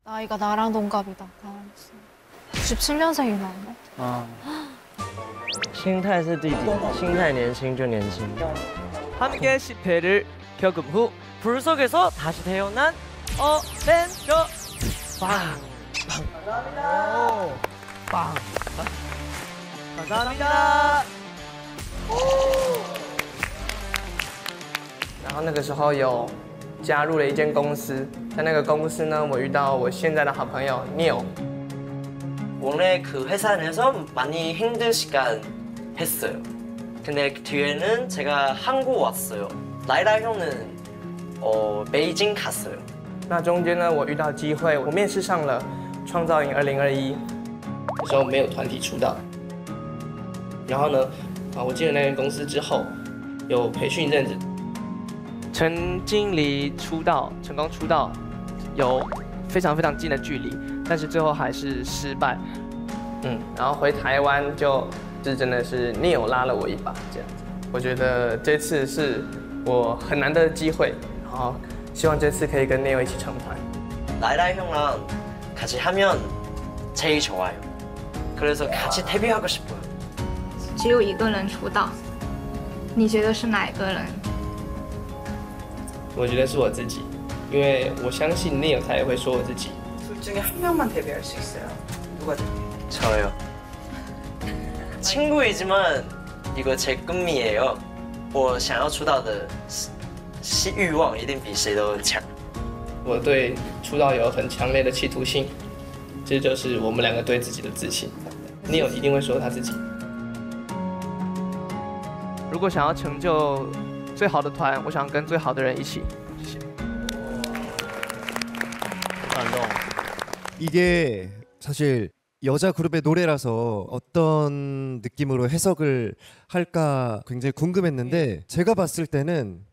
나이가 나랑 동갑이다. 97년생이 나왔네. 心态是弟弟，心态年轻就年轻。 함께 10회를 겪은 후 불 속에서 다시 태어난 어벤져. 빵! 감사합니다. 빵! 감사합니다. 然后那个时候有加入了一间公司，在那个公司呢，我遇到我现在的好朋友 Neil。 원래 그 회사 내에서 많이 힘든 시간 했어요. 근데 그 뒤에는 제가 한국 왔어요. 라이라 형은 베이징 갔어요. 那中间呢，我遇到机会，我面试上了创造营2021。那时候没有团体出道，然后呢，我进了那间公司之后，有培训一阵子。陈经理出道，成功出道，有非常近的距离，但是最后还是失败。然后回台湾就是真的是 Neil 拉了我一把这样子。我觉得这次是我很难得的机会，然后希望这次可以跟 Neil 一起成团。 라이라 형랑 같이 하면 제일 좋아요. 그래서 같이 데뷔하고 싶어요. 只有一个人出道，你觉得是哪一个人？ 我觉得是我自己，因为我相信 Neil 他也会说我自己。 둘 중에 한 명만 데뷔할 수 있어요. 누가 데뷔? 저요. 친구이지만 이거 제 꿈이에요. 我想要出道的欲望一定比谁都强。 我对出道有很强烈的企图心，这就是我们两个对自己的自信。Neil 一定会说他自己。如果想要成就最好的团，我想跟最好的人一起。谢谢。 感动。 이게 사실 여자 그룹의 노래라서 어떤 느낌으로 해석을 할까 굉장히 궁금했는데 제가 봤을 때는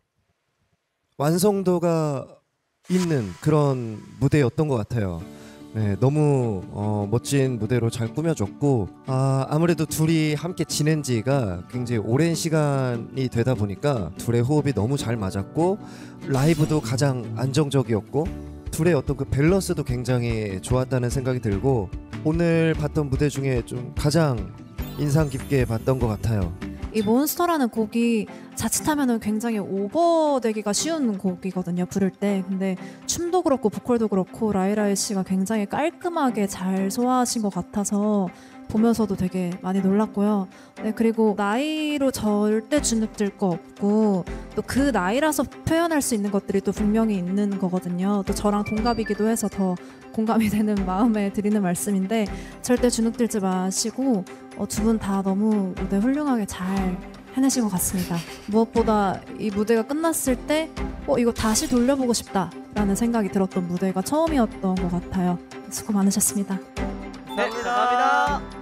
완성도가 있는 그런 무대였던 것 같아요. 네, 너무 멋진 무대로 잘 꾸며줬고 아무래도 둘이 함께 지낸 지가 굉장히 오랜 시간이 되다 보니까 둘의 호흡이 너무 잘 맞았고 라이브도 가장 안정적이었고 둘의 어떤 그 밸런스도 굉장히 좋았다는 생각이 들고 오늘 봤던 무대 중에 좀 가장 인상 깊게 봤던 것 같아요. 이 몬스터라는 곡이 자칫하면 굉장히 오버되기가 쉬운 곡이거든요, 부를 때. 근데 춤도 그렇고 보컬도 그렇고 라이라이 씨가 굉장히 깔끔하게 잘 소화하신 것 같아서 보면서도 되게 많이 놀랐고요. 네, 그리고 나이로 절대 주눅들 거 없고 또 그 나이라서 표현할 수 있는 것들이 또 분명히 있는 거거든요. 또 저랑 동갑이기도 해서 더 공감이 되는 마음에 드리는 말씀인데 절대 주눅들지 마시고 두 분 다 너무 무대 훌륭하게 잘 해내신 것 같습니다. 무엇보다 이 무대가 끝났을 때 이거 다시 돌려보고 싶다라는 생각이 들었던 무대가 처음이었던 것 같아요. 수고 많으셨습니다. 네, 감사합니다.